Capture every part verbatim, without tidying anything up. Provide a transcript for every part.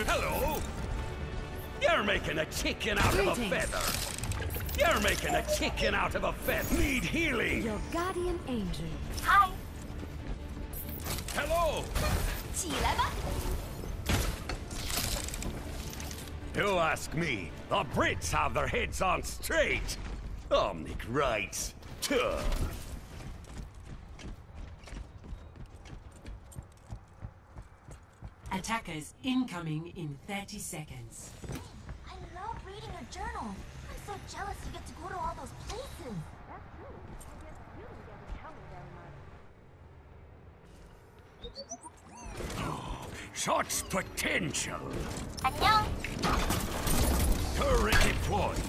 Hello! You're making a chicken out Greetings. of a feather! You're making a chicken out of a feather! Need healing! Your guardian angel. Hi. Hello! 起来吧。 You ask me, the Brits have their heads on straight! Omnic rights. Tuh. Attackers incoming in thirty seconds. I love reading your journal. I'm so jealous you get to go to all those places. Such potential! 안녕. Turret deployed!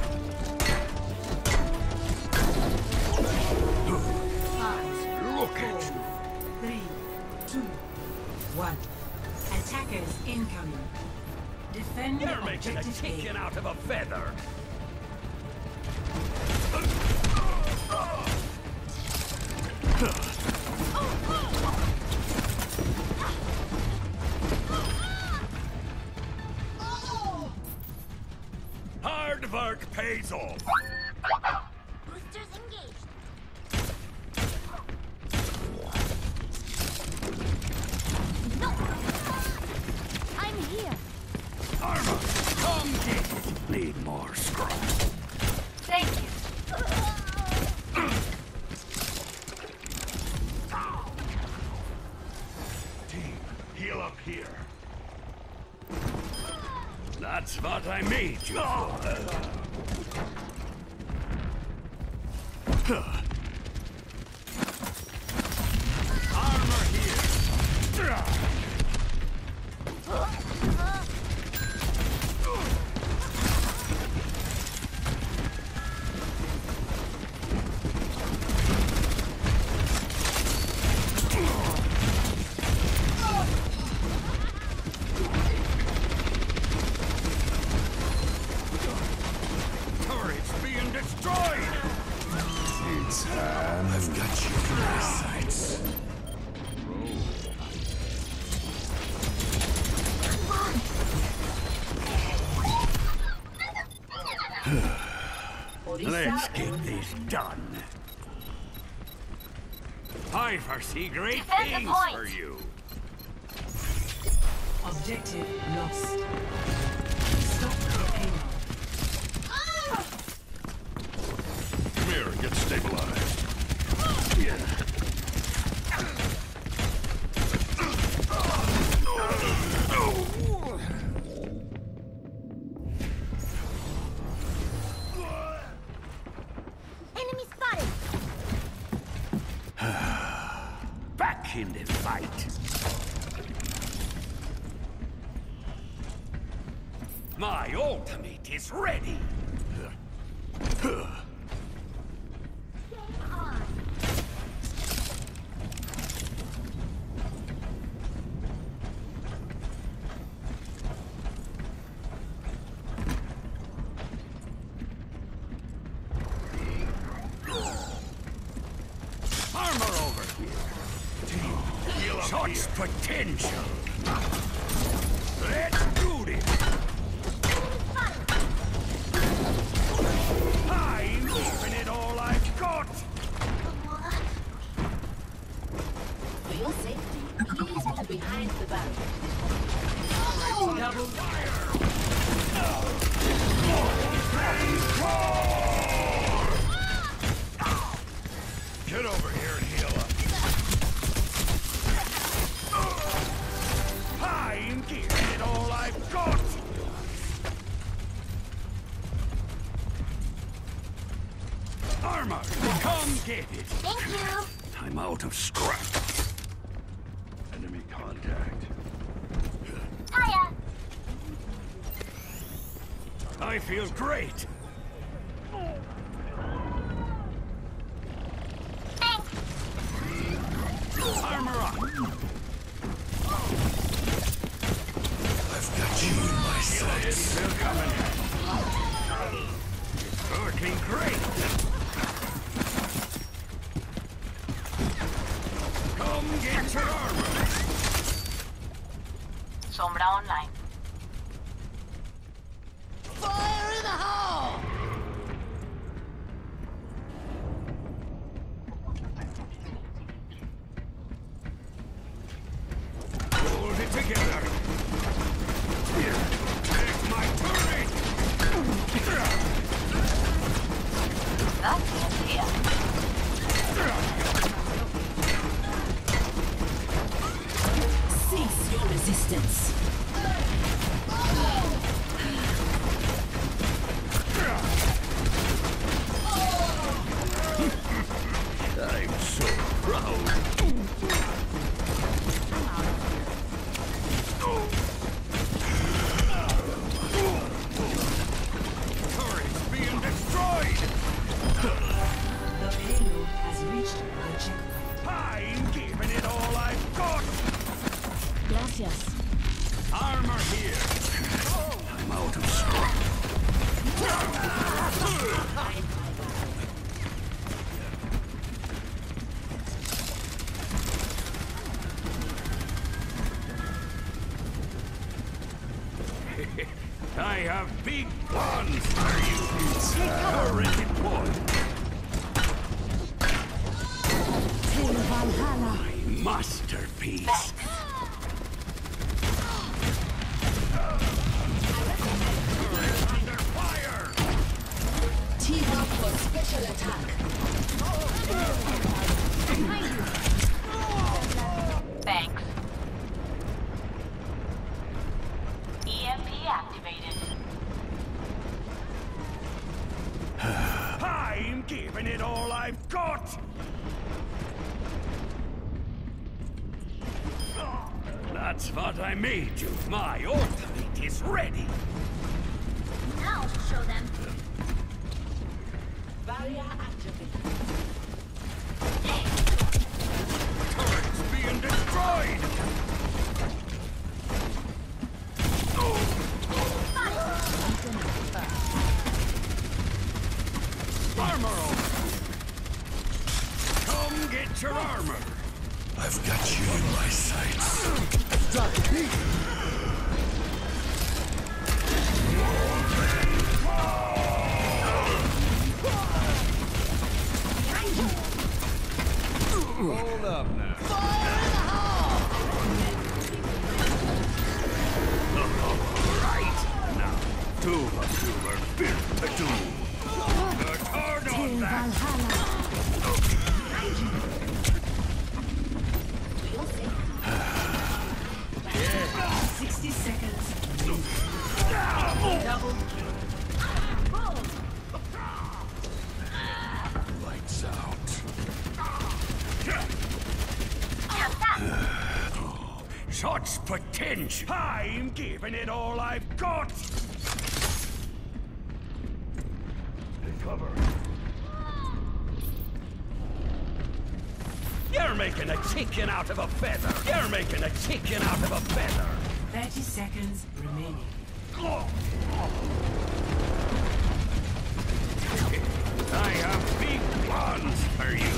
Five, Look at you! three, two, one. Attackers incoming. Defend You're making a objective chicken A. out of a feather! Hard work pays off! Boosters engaged. No. I'm here. Armor, come get it! Need more scrap. Thank you. Team, heal up here. That's what I made you for. Armor here. Turret's being destroyed! It's time. I've got you in my sights. Let's get this done. I foresee great Defend the things point. for you. Objective lost. Stop the payload. Come here and get stabilized. Enemy spotted. Back in the fight. My ultimate is ready. Armor over here. Such potential. Let's do this. I'm giving it all I've got. For your safety, please move behind the barrier. Double Get over here and heal up. I'm giving it all I've got. Armor, come get it. Thank you. I'm out of scrap. Enemy contact. Hiya. I feel great. Thanks. Armor up. I've got you in my sights. Still coming. It's working great. Come get your armor. Sombra online. Masterpiece. Under fire! Team up for special attack. Thanks. E M P activated. I'm giving it all I've got! That's what I made you. My ultimate is ready. Now I'll show them. Barrier activated. Turret's being destroyed! Armor over! Come get your armor! I've got you in my sights. Hold up now. Right! Now, two of you were built to do. You're hard on that! sixty seconds. Double kill. Lights out. Such potential! I'm giving it all I've got! Recover. You're making a chicken out of a feather! You're making a chicken out of a feather! thirty seconds remaining. I have big plans for you!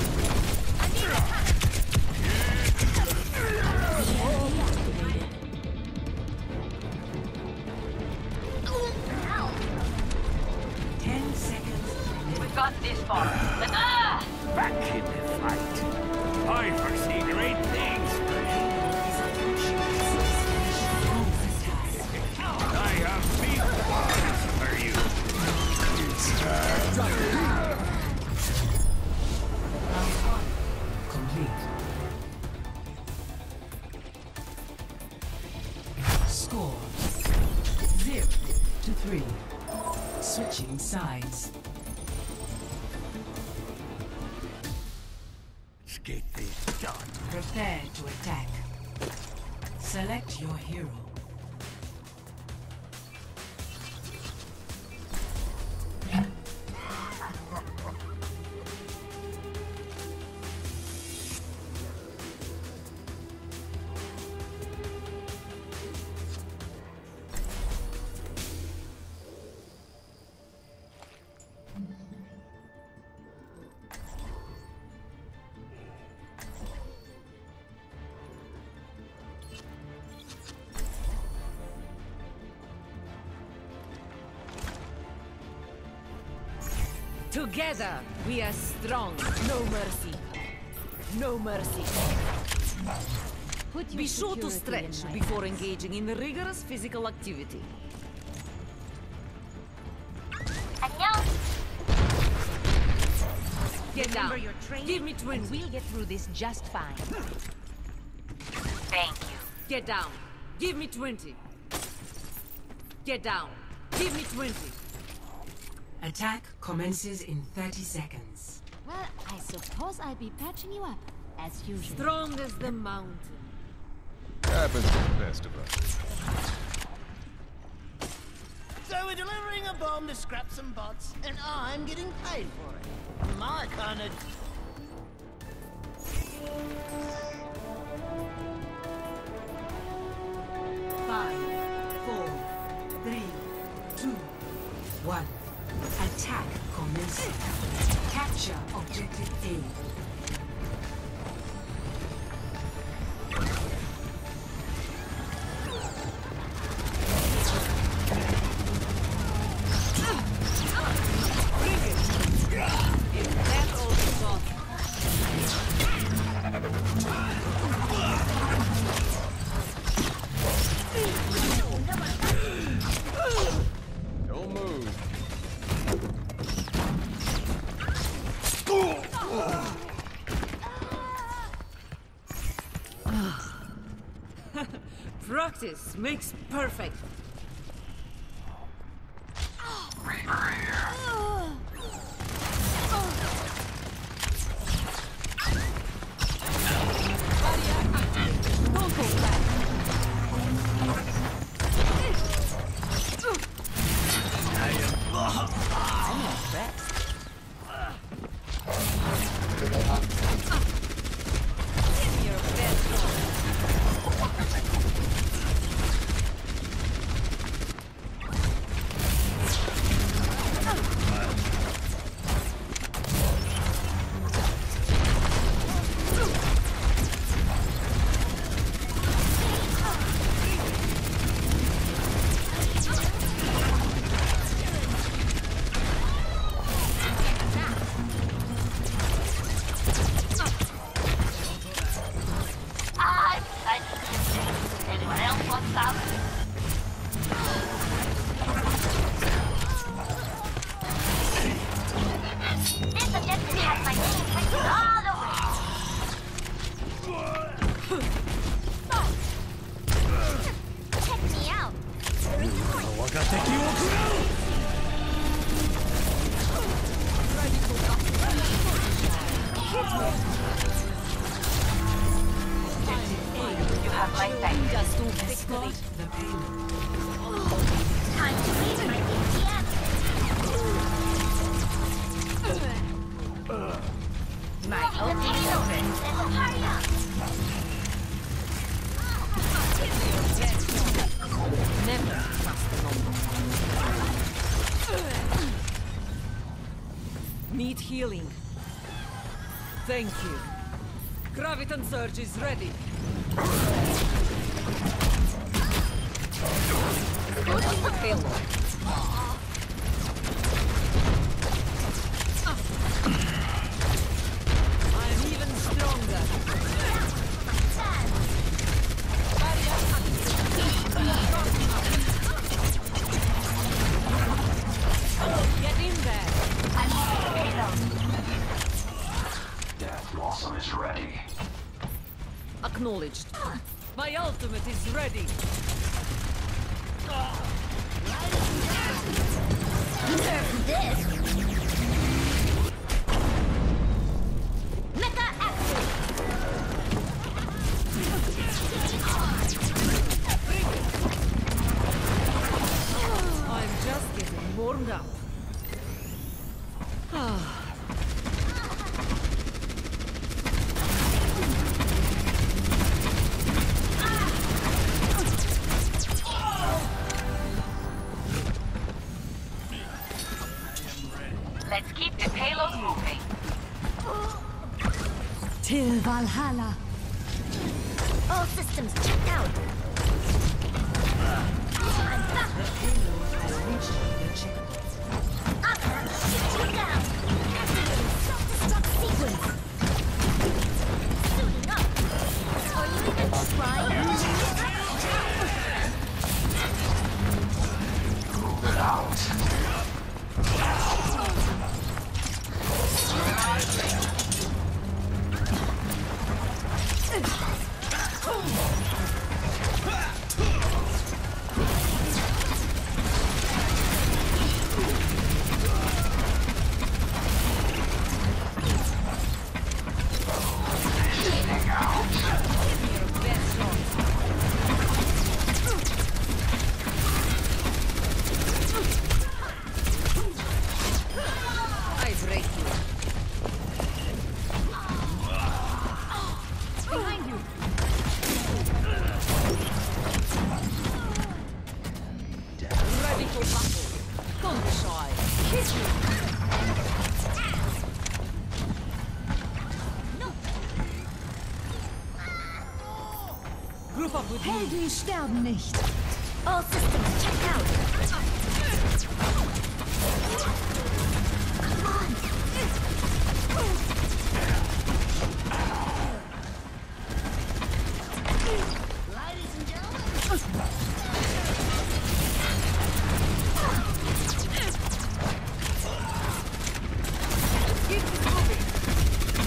ten seconds remaining. We've got this far. Let's ah! Back in the fight! I foresee great things for you! I have big plans for you! Complete. Score zero to three. Switching sides. Let's get this done. Prepare to attack. Select your hero. Together, we are strong. No mercy. No mercy. Put your Be sure to security stretch in my before engaging in rigorous physical activity. Get Remember down. your training, Give me twenty. and we'll get through this just fine. Thank you. Get down. Give me twenty. Get down. Give me twenty. Attack commences in thirty seconds. Well, I suppose I'll be patching you up, as usual. Strong as the mountain. Happens to the best of us. So we're delivering a bomb to scrap some bots, and I'm getting paid for it. My kind of... Five, four, three, two, one. Attack commencing. Capture objective A. That's all we got. Practice makes perfect. Reaper here. Don't go back. I'm impressed. Give me your best shot. Anyone else want some? This objective has my name written all over it. Check me out. There is a point. You have my thanks. Escort the payload. Time to reach my A T M. My ultimate is open. Hurry up. Never trust the number. Need healing. Thank you. Graviton Surge is ready. What's the payload? I'm even stronger. Get in there. I'm on the payload. Death Blossom is ready. Acknowledged. My ultimate is ready. This. Mecha action. I'm just getting warmed up. Ah. Let's keep the payload moving. Till Valhalla. All systems checked out. I'm back. The payload has reached the checkpoint. I'm gonna shoot you down. Activating self-destruct sequence. Suiting up. Are you even trying? Move it out. I break you. Behind you. Ready for battle. Don't be shy. Kiss me. Group up with me. Helden sterben nicht. All systems checked out. Come on. Ladies and gentlemen, Keep this moving.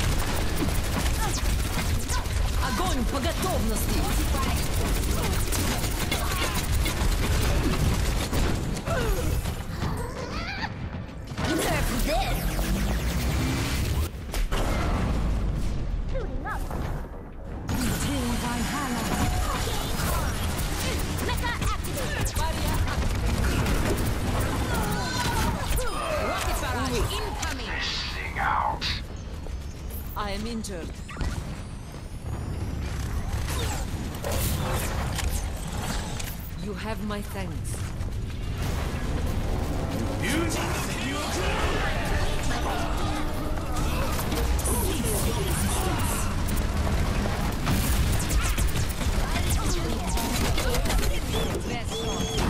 По готовности! Nerf this! Mecha activated! Rocket barrage incoming! Out. I am injured. You have my thanks. Best shot.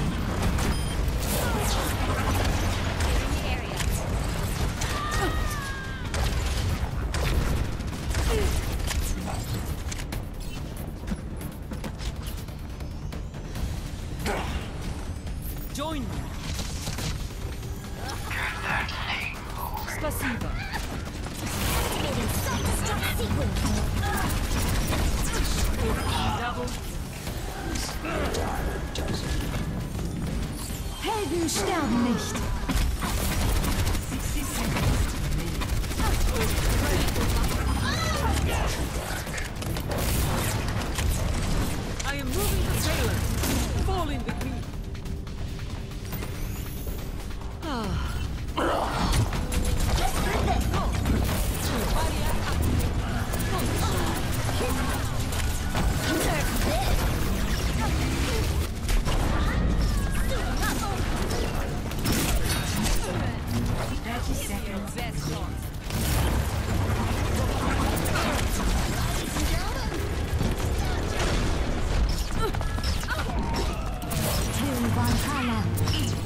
Join me. Спасибо. Activating self-destruct sequence. Double. Helden sterben nicht. I am moving the trailer. Fall in with me. thirty seconds. Best shot. Till Valhalla.